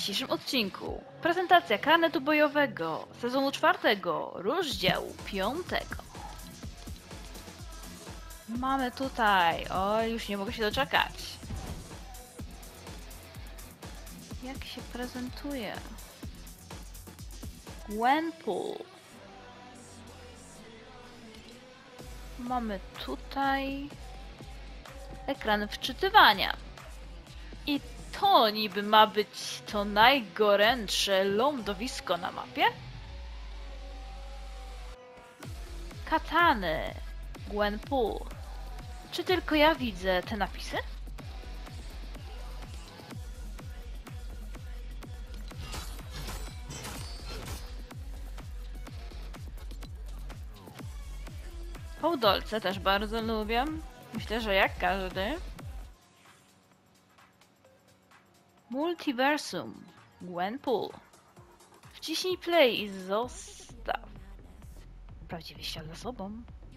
dzisiejszym odcinku prezentacja karnetu bojowego sezonu 4, rozdziału 5. Mamy tutaj... Oj, już nie mogę się doczekać. Jak się prezentuje? Gwenpool. Mamy tutaj ekran wczytywania. I to niby ma być to najgorętsze lądowisko na mapie? Katany, Gwenpool. Czy tylko ja widzę te napisy? Hołdolce też bardzo lubię. Myślę, że jak każdy. Multiversum, Gwenpool. Wciśnij play i zostaw prawdziwy świat za sobą.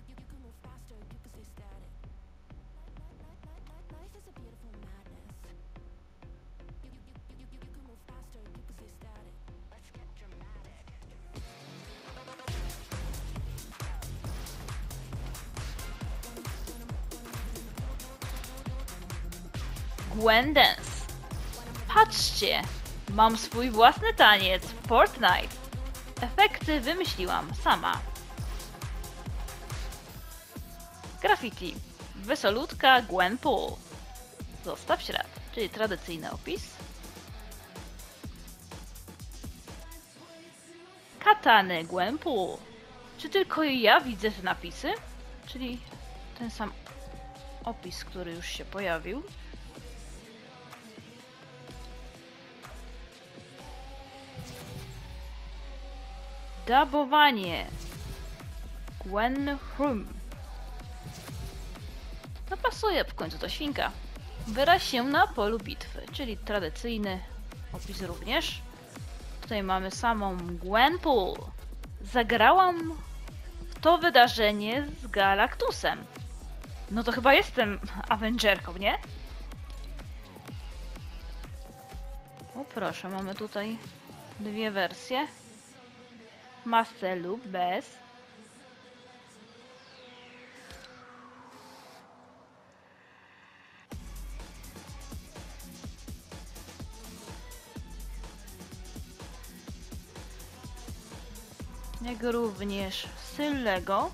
Gwen Dance. Patrzcie, mam swój własny taniec w Fortnite. Efekty wymyśliłam sama. Graffiti. Wesolutka Gwenpool. Zostaw ślad, czyli tradycyjny opis. Katany Gwenpool. Czy tylko ja widzę te napisy? Czyli ten sam opis, który już się pojawił. Dabowanie. Gwenhrum. To pasuje, w końcu to świnka. Wyraź się na polu bitwy, czyli tradycyjny opis również. Tutaj mamy samą Gwenpool. Zagrałam w to wydarzenie z Galactusem. No to chyba jestem Avengerką, nie? O proszę, mamy tutaj dwie wersje. Masę lub bez. Jak również styl Lego.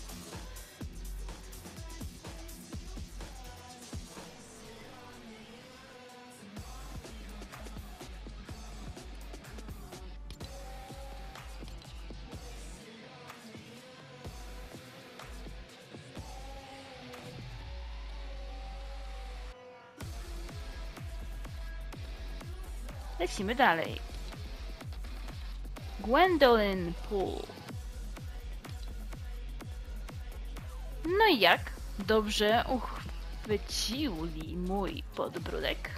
Lecimy dalej. Gwendolyn Pool. No i jak? Dobrze uchwycili mój podbródek.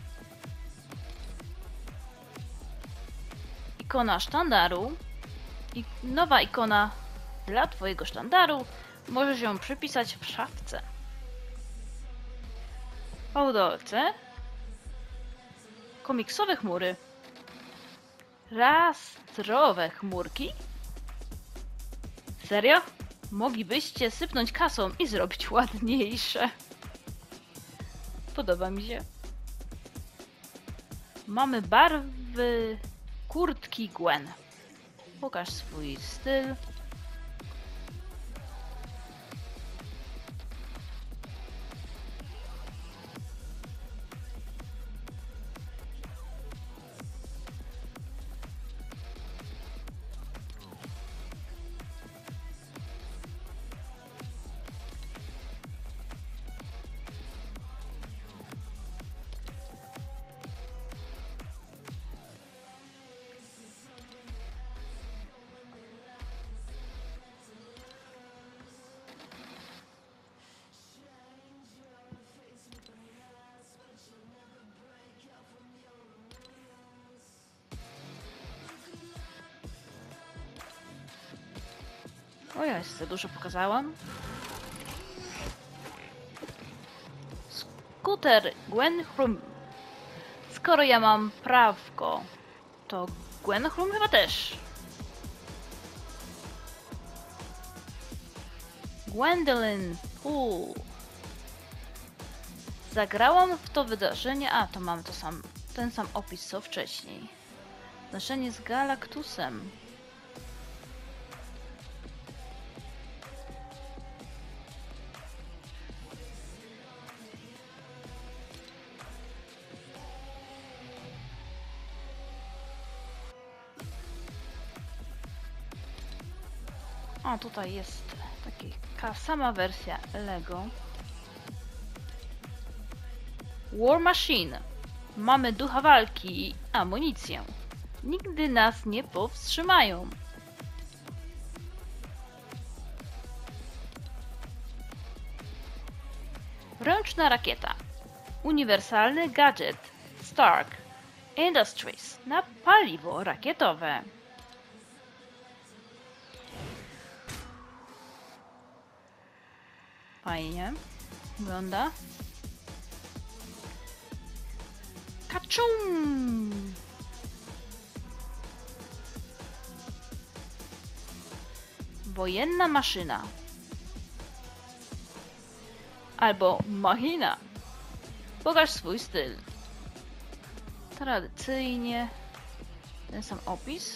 Ikona sztandaru. I nowa ikona dla twojego sztandaru. Możesz ją przypisać w szafce. Hołdolce. Komiksowe chmury. Rastrowe chmurki? Serio? Moglibyście sypnąć kasą i zrobić ładniejsze. Podoba mi się. Mamy barwy kurtki Gwen. Pokaż swój styl. O ja za dużo pokazałam. Skuter Gwenhrum. Skoro ja mam prawko, to Gwenholm chyba też. Gwendolyn Poole. Zagrałam w to wydarzenie. A, to mam ten sam opis co wcześniej. Zdarzenie z Galactusem. O, tutaj jest taka sama wersja Lego. War Machine. Mamy ducha walki i amunicję. Nigdy nas nie powstrzymają. Ręczna rakieta. Uniwersalny gadżet Stark Industries na paliwo rakietowe. Fajnie wygląda. Kaczum! Wojenna maszyna. Albo machina. Pokaż swój styl. Tradycyjnie. Ten sam opis.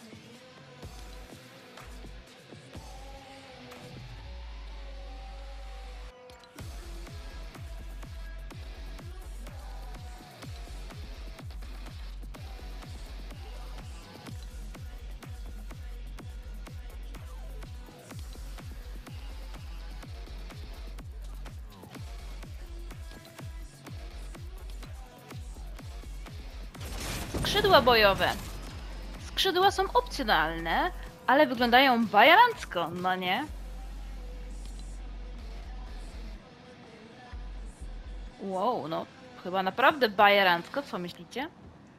Skrzydła bojowe. Skrzydła są opcjonalne, ale wyglądają bajerancko, no nie? Wow, no chyba naprawdę bajerancko, co myślicie?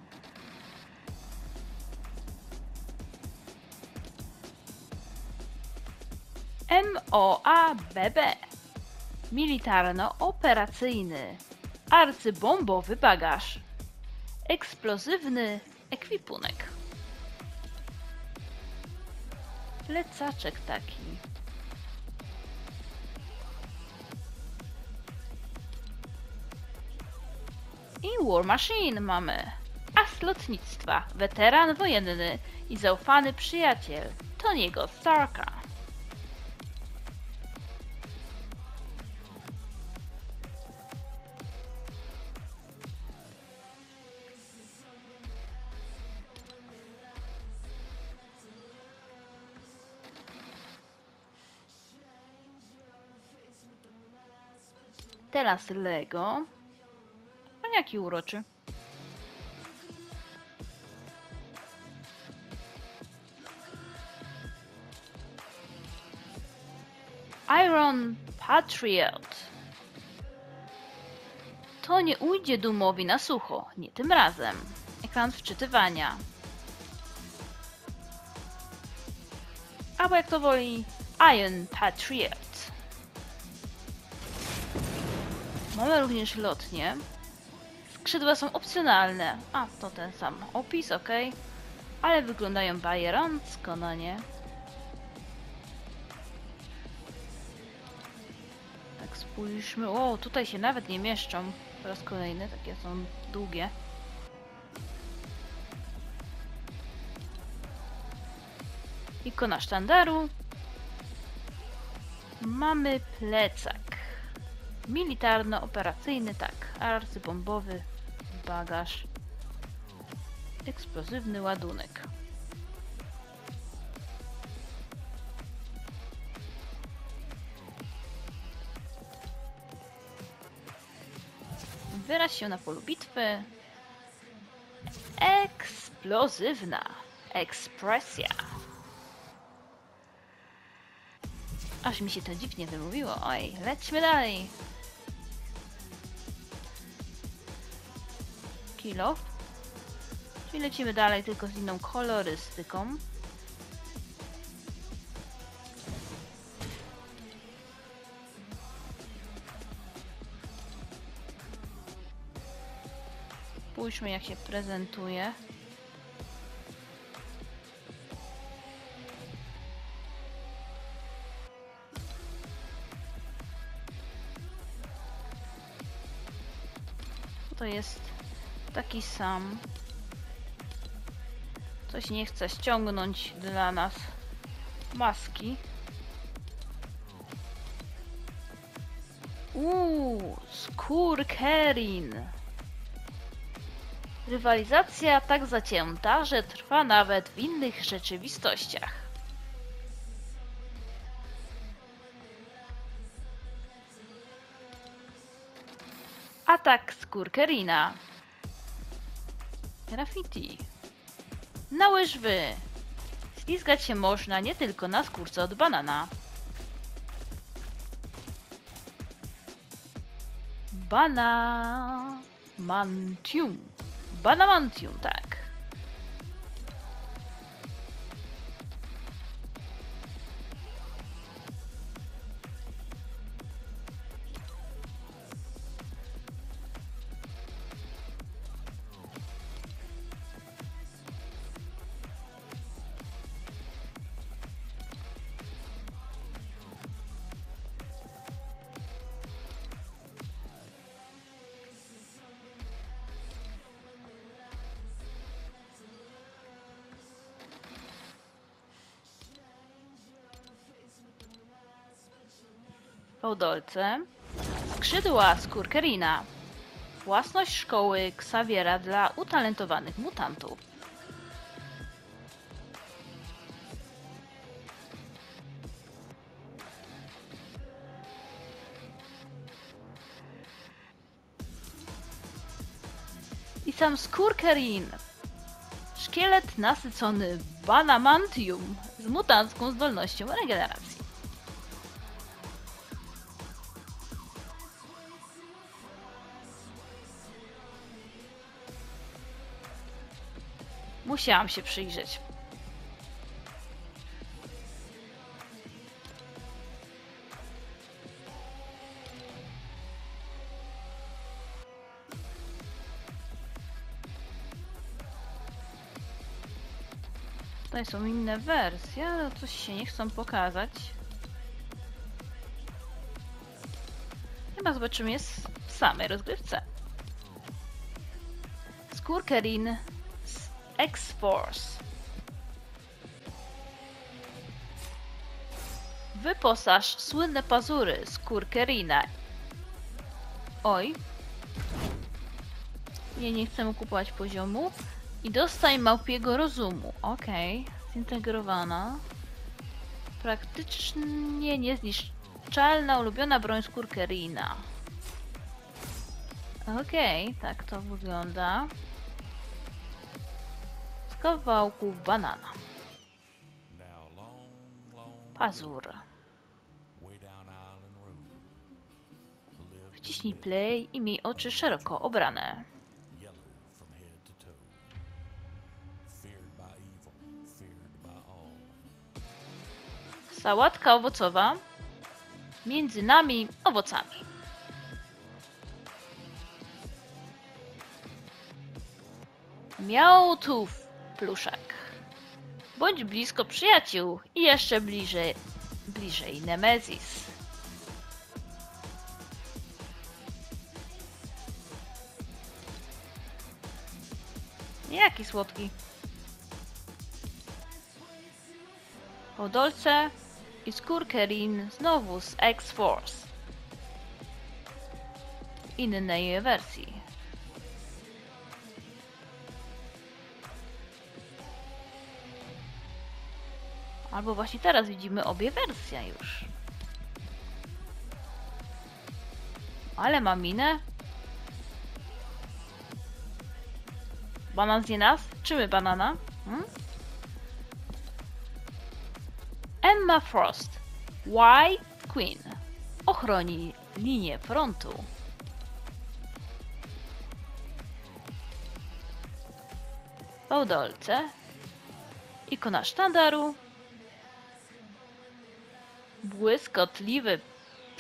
MOABB. Militarno-operacyjny. Arcybombowy bagaż. Eksplozywny ekwipunek. Plecaczek taki. I War Machine mamy. As lotnictwa, weteran wojenny i zaufany przyjaciel Tony'ego Starka. Teraz Lego. A jaki uroczy. Iron Patriot. To nie ujdzie Doomowi na sucho. Nie tym razem. Ekran wczytywania. Albo jak to woli, Iron Patriot. Mamy również lotnie. Skrzydła są opcjonalne. A, to ten sam opis, ok. Ale wyglądają bajerancko, no nie? Tak spójrzmy. O, tutaj się nawet nie mieszczą. Po raz kolejny, takie są długie. Ikona sztandaru. Mamy plecak. Militarno-operacyjny, tak. Arcybombowy bagaż. Eksplozywny ładunek. Wyraź się na polu bitwy. Eksplozywna ekspresja. Aż mi się to dziwnie wymówiło. Oj, lećmy dalej. Kill off. Czyli lecimy dalej, tylko z inną kolorystyką. Spójrzmy, jak się prezentuje. To jest taki sam. Coś nie chce ściągnąć dla nas maski. Skurkerin. Rywalizacja tak zacięta, że trwa nawet w innych rzeczywistościach. Atak Skurkerina. Graffiti. Na łyżwy. Ślizgać się można nie tylko na skórce od banana. Banamantium. Banamantium, tak. Fałdolce. Skrzydła Skurkerina. Własność szkoły Xaviera dla utalentowanych mutantów. I sam Skurkerin. Szkielet nasycony banamantium z mutancką zdolnością regeneracji. Musiałam się przyjrzeć. Tutaj są inne wersje, ale coś się nie chcą pokazać. Chyba zobaczymy je w samej rozgrywce. Skurkerin X-Force. Wyposaż słynne pazury Skurkerina. Oj. Nie chcemy kupować poziomu. I dostań małpiego rozumu. Okej. Zintegrowana. Praktycznie niezniszczalna ulubiona broń Skurkerina. Okej, tak to wygląda. Z kawałków banana. Pazur. Wciśnij play i miej oczy szeroko obrane. Sałatka owocowa. Między nami owocami. Miałtów pluszak. Bądź blisko przyjaciół i jeszcze bliżej Nemezis. Jaki słodki. Fałdolce i Skurkerin znowu z X-Force. W innej wersji. Albo właśnie teraz widzimy obie wersje już. Ale ma minę. Banan zje nas? Czy my banana? Emma Frost, White Queen, ochroni linię frontu. Fałdolce, ikona sztandaru, błyskotliwe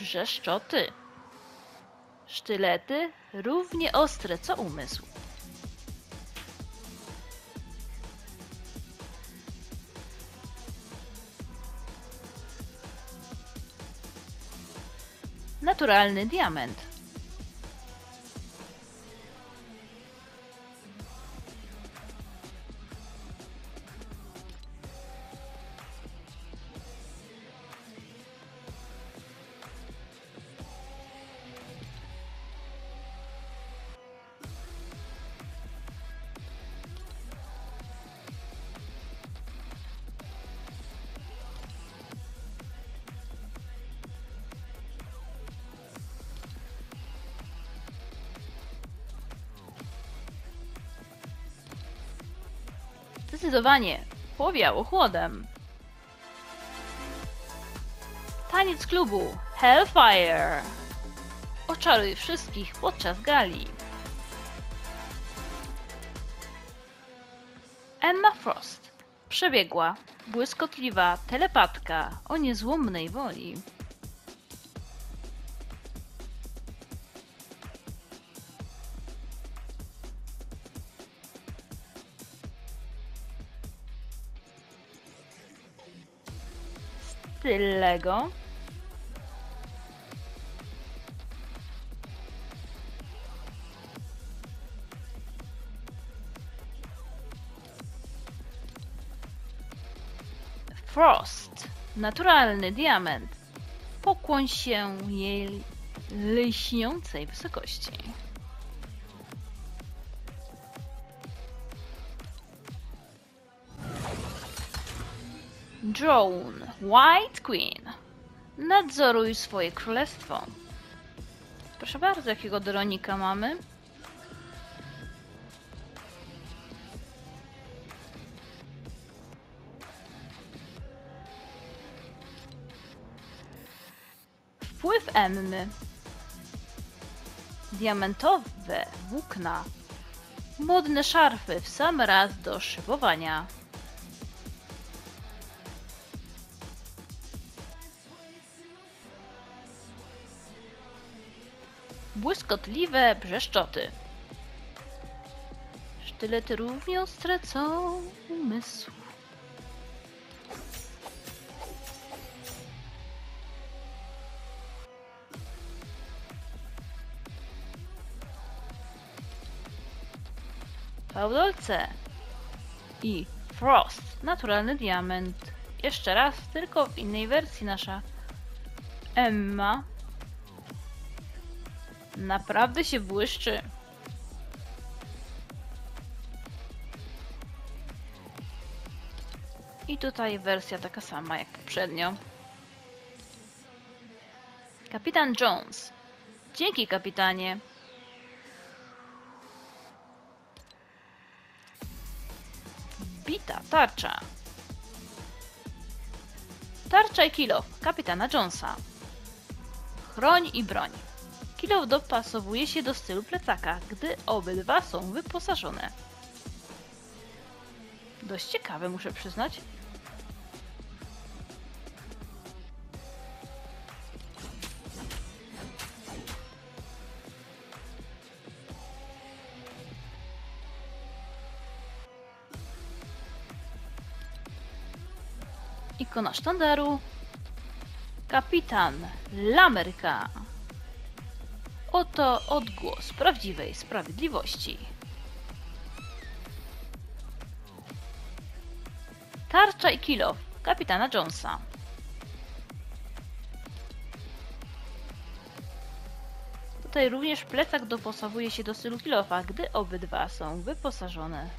brzeszczoty, sztylety równie ostre co umysł. naturalny diament. Zdecydowanie powiało chłodem. Taniec klubu Hellfire. Oczaruj wszystkich podczas gali. Emma Frost. Przebiegła, błyskotliwa telepatka o niezłomnej woli. Lego. Frost. Naturalny diament. Pokłoń się jej lśniącej wysokości. Drone. White Queen. Nadzoruj swoje królestwo. Proszę bardzo, jakiego dronika mamy? Wpływ Emmy. Diamentowe włókna. Modne szarfy w sam raz do szybowania. Błyskotliwe brzeszczoty. Sztylety równie ostre co umysł. Fałdolce i Frost. Naturalny diament. Jeszcze raz, tylko w innej wersji nasza Emma naprawdę się błyszczy. I tutaj wersja taka sama jak poprzednio. Kapitan Jones. Dzięki, kapitanie. Bita tarcza. Tarcza i kilof kapitana Jonesa. Chroń i broń. Kilof dopasowuje się do stylu plecaka, gdy obydwa są wyposażone. Dość ciekawe, muszę przyznać. Ikona sztandaru. Kapitan Lamerka. Oto odgłos prawdziwej sprawiedliwości. Tarcza i kilof kapitana Jonesa. Tutaj również plecak dopasowuje się do stylu kilofa, gdy obydwa są wyposażone.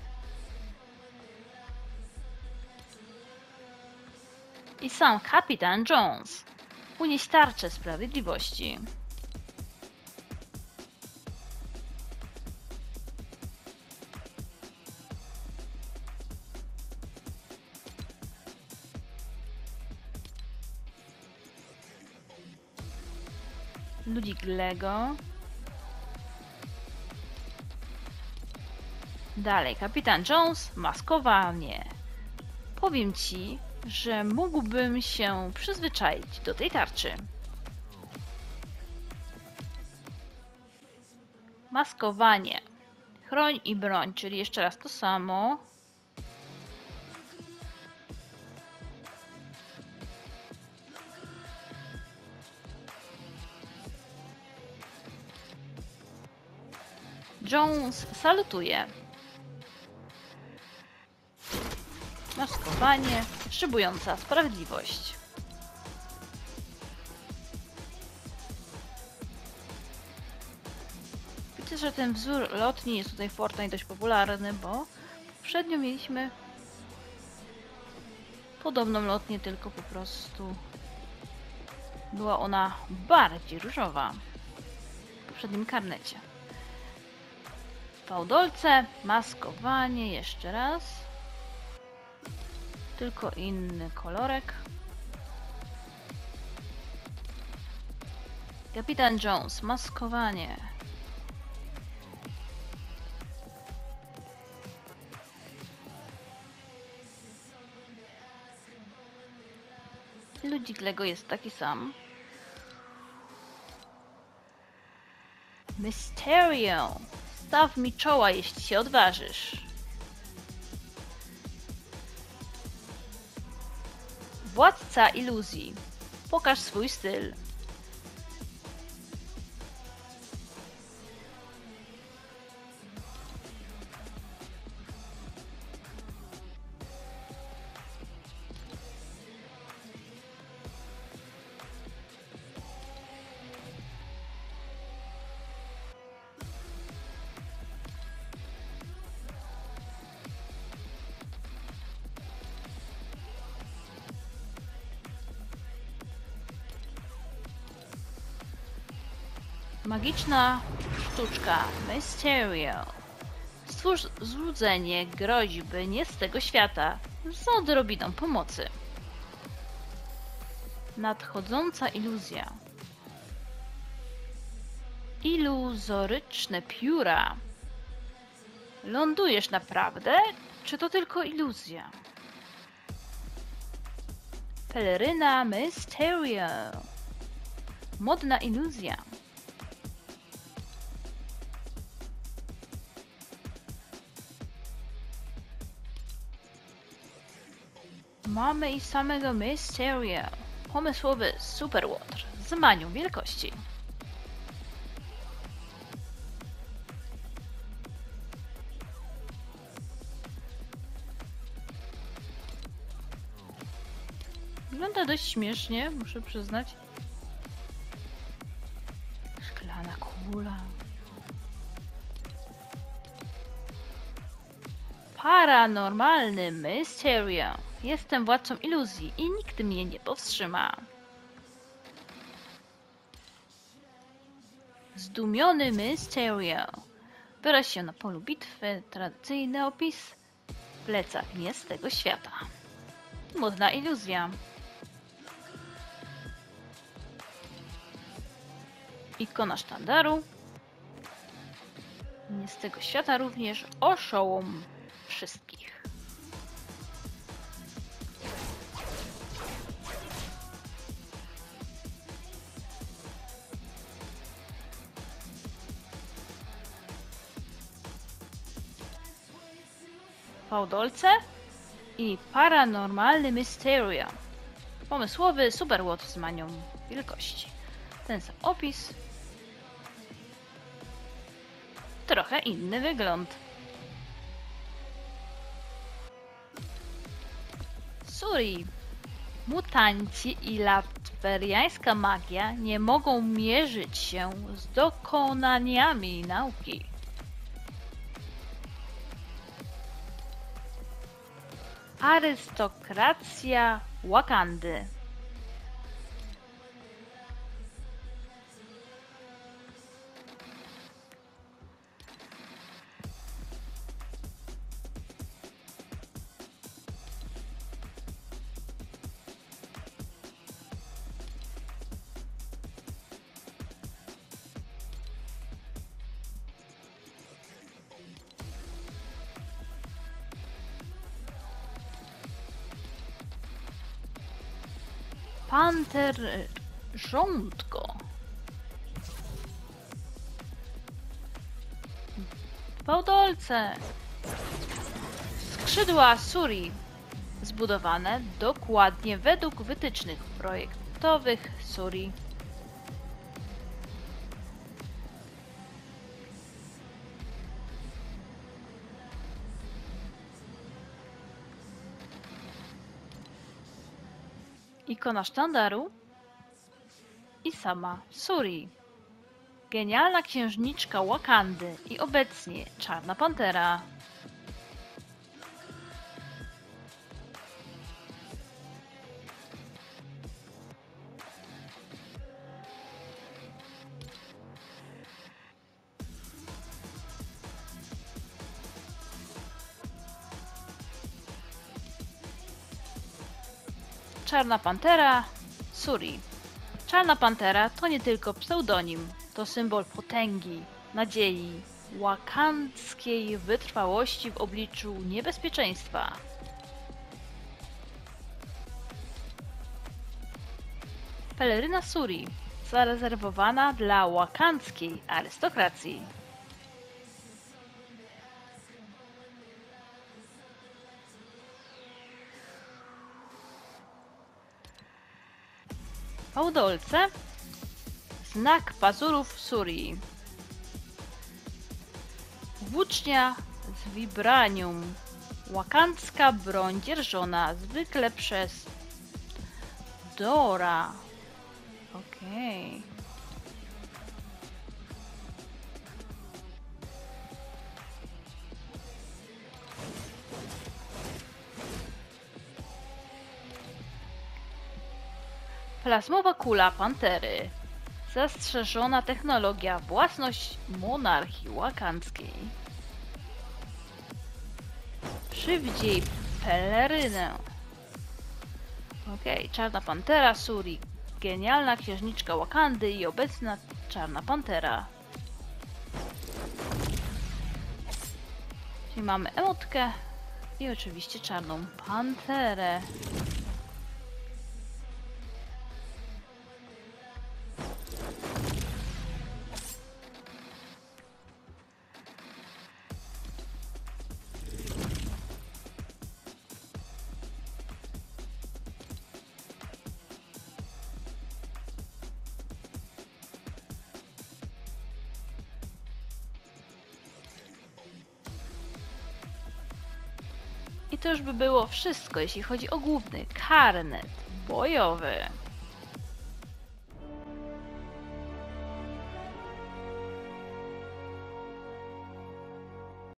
I sam kapitan Jones. Unieś tarczę sprawiedliwości. Ludzik Lego. Dalej, kapitan Jones, maskowanie. Powiem ci, że mógłbym się przyzwyczaić do tej tarczy. Maskowanie. Chroń i broń, czyli jeszcze raz to samo. Jones salutuje. Maskowanie, szybująca sprawiedliwość. Widzę, że ten wzór lotni jest tutaj w Fortnite dość popularny, bo poprzednio mieliśmy podobną lotnię, tylko po prostu była ona bardziej różowa w poprzednim karnecie. Fałdolce, maskowanie, jeszcze raz. Tylko inny kolorek. Kapitan Jones, maskowanie. Ludzik Lego jest taki sam. Mysterio, staw mi czoła, jeśli się odważysz. Władca iluzji, pokaż swój styl. Magiczna sztuczka Mysterio. Stwórz złudzenie groźby nie z tego świata z odrobiną pomocy. Nadchodząca iluzja. Iluzoryczne pióra. Lądujesz naprawdę? Czy to tylko iluzja? Peleryna Mysterio. Modna iluzja. Mamy i samego Mysterio. Pomysłowy superłotr z manią wielkości. Wygląda dość śmiesznie, muszę przyznać. Szklana kula. Paranormalny Mysterio. Jestem władcą iluzji i nikt mnie nie powstrzyma. Zdumiony Mysterio. Wyraź się na polu bitwy. Tradycyjny opis. Plecak nie z tego świata. Modna iluzja. Ikona sztandaru. Nie z tego świata również oszołom wszystkich. Fałdolce i paranormalny Mysterio. Pomysłowy superłotr z manią wielkości. Ten sam opis. Trochę inny wygląd. Suri. Mutanci i latweriańska magia nie mogą mierzyć się z dokonaniami nauki. Arystokracja Wakandy. Panter Żołądko. Fałdolce. Skrzydła Suri. Zbudowane dokładnie według wytycznych projektowych Suri. ikona sztandaru i sama Shuri. Genialna księżniczka Wakandy i obecnie Czarna Pantera. Czarna Pantera, Shuri. Czarna Pantera to nie tylko pseudonim, to symbol potęgi, nadziei, wakandzkiej wytrwałości w obliczu niebezpieczeństwa. Peleryna Shuri, zarezerwowana dla wakandzkiej arystokracji. Fałdolce, znak pazurów Shuri. Włócznia z vibranium, wakandzka broń dzierżona zwykle przez Dora. Okej. Plazmowa kula Pantery. Zastrzeżona technologia, własność monarchii wakandzkiej. Przywdziej pelerynę. Okej, Czarna Pantera, Shuri. Genialna księżniczka Wakandy i obecna Czarna Pantera. Czyli mamy emotkę i oczywiście Czarną Panterę. I to już by było wszystko, jeśli chodzi o główny karnet bojowy.